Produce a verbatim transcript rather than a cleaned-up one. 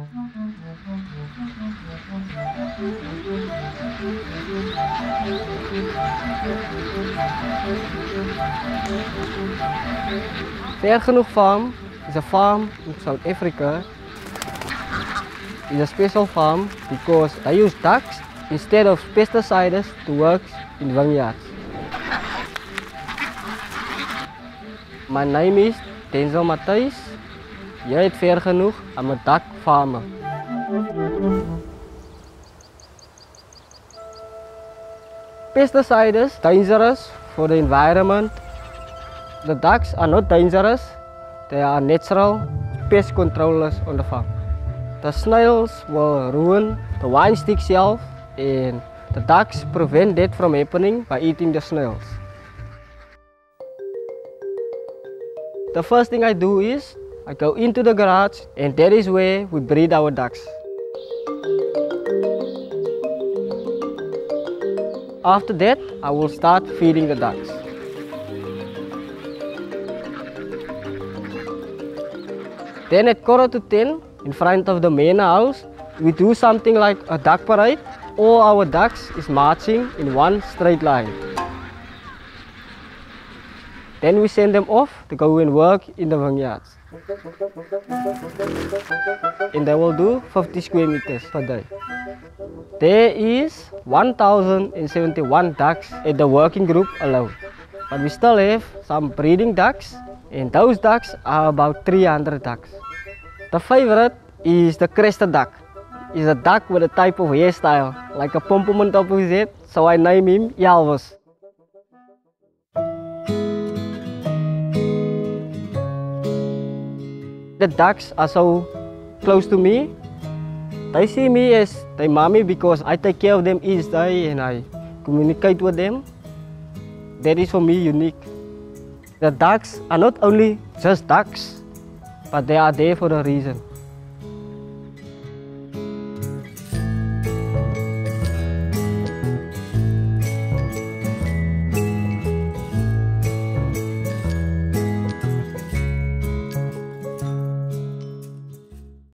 Ver Genoeg Farm is a farm in South Africa. It's a special farm because they use ducks instead of pesticides to work in vineyards. My name is Denzel Matthijs. Jy het ver genoeg. I'm a duck farmer. Pesticides are dangerous for the environment. The ducks are not dangerous. They are natural pest controllers on the farm. The snails will ruin the wine stick shelf, and the ducks prevent that from happening by eating the snails. The first thing I do is I go into the garage, and that is where we breed our ducks. After that, I will start feeding the ducks. Then at quarter to ten, in front of the main house, we do something like a duck parade. All our ducks is marching in one straight line. Then we send them off to go and work in the vineyards. And they will do fifty square meters per day. There is one thousand seventy-one ducks at the working group alone. But we still have some breeding ducks, and those ducks are about three hundred ducks. The favorite is the crested duck. It's a duck with a type of hairstyle, like a pom-pom on top of his head, so I name him Elvis. The ducks are so close to me. They see me as their mommy because I take care of them each day and I communicate with them. That is for me unique. The ducks are not only just ducks, but they are there for a reason.